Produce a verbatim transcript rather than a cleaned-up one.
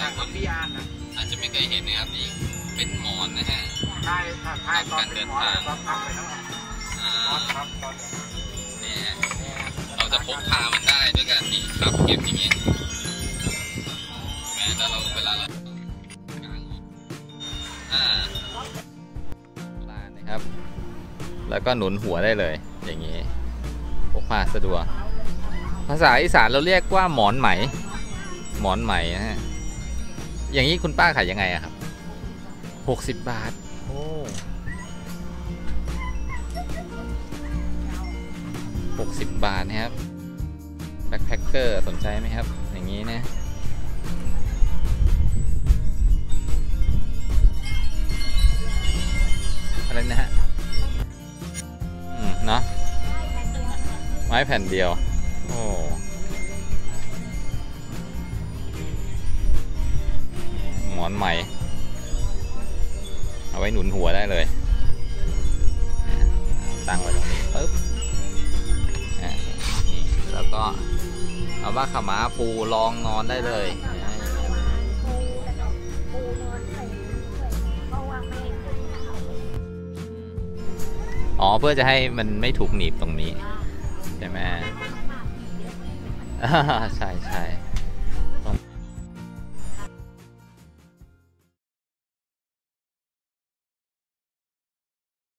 ลายคนพี่อ่านนะอาจจะไม่เคยเห็นนะครับนี่เป็นหมอนนะฮะใช่ใช่ตอนเป็นหมอนตอนทำไปทั้งหมดครับตอนนี่เราจะพกพามันได้ด้วยกันนี่ครับเก็บอย่างเงี้ยแม้แต่เราเวลาเรากางออกอ่าลานนะครับ แล้วก็หนุนหัวได้เลยอย่างนี้พกพาสะดวกภาษาอีสานเราเรียกว่าหมอนไหมหมอนไหมนะฮะอย่างนี้คุณป้าขายยังไงอะครับหกสิบบาทโอ้หกสิบบาทนะครับแบ็คแพคเกอร์สนใจไหมครับอย่างนี้นะอะไรนะฮะอืมเนาะไม้แผ่นเดียวโอ้หมอนใหม่เอาไว้หนุนหัวได้เลยตั้งไว้ตรงนี้ปึ๊บนี่แล้วก็เอาว่าขาม้าปูรองนอนได้เลยอ๋อเพื่อจะให้มันไม่ถูกหนีบตรงนี้ใช่ไหมใช่ใช่